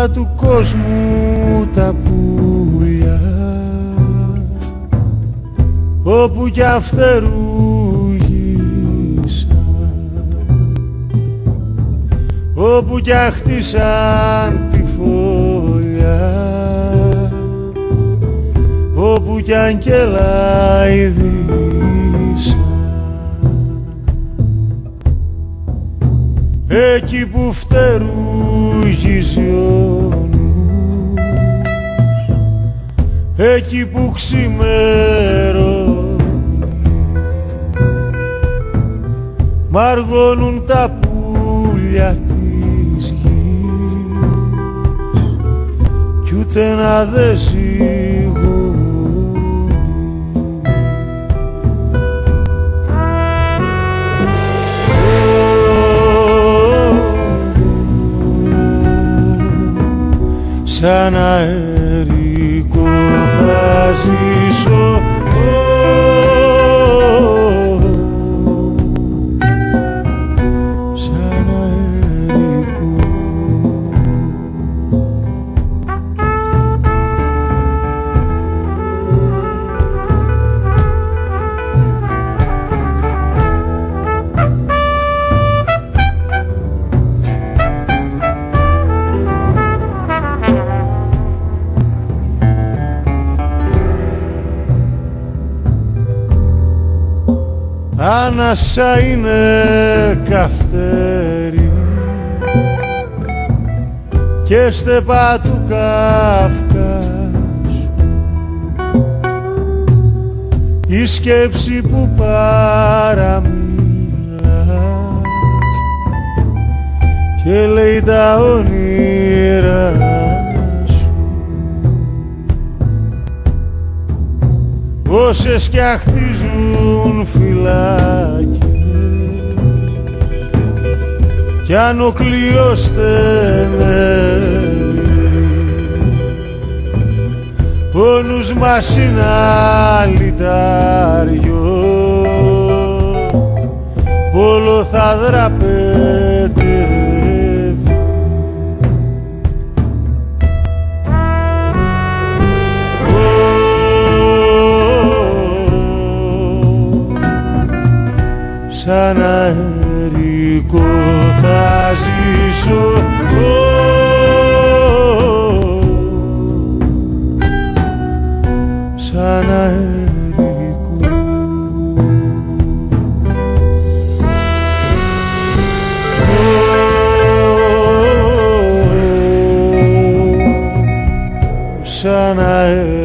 όλα του κόσμου τα πουλιά, όπου κι αφτερούγησα, όπου κι αχτίσαν τη φωλιά, όπου κι αν κελάιδησα, εκεί που φτερούγιζε ο νους, εκεί που ξημερώνει, μ' αργώνουν τα πουλιά της γης, κι ούτε να δε ζυγώνει. Σαν αερικό θα ζήσω, σαν αερικό. Άνασα είναι καυτέρι και στεπά του Καυκάσου, η σκέψη που παραμίλα και λέει τα όνειρα σου, όσες κι αχτίζουν φυλάκια κι αν ο κλειός στενεύει, ο νους μας είναι αλυτάριο, όλο θα δραπετεύει. Σαν αερικό θα ζήσω, σαν αερικό. Σαν αερικό.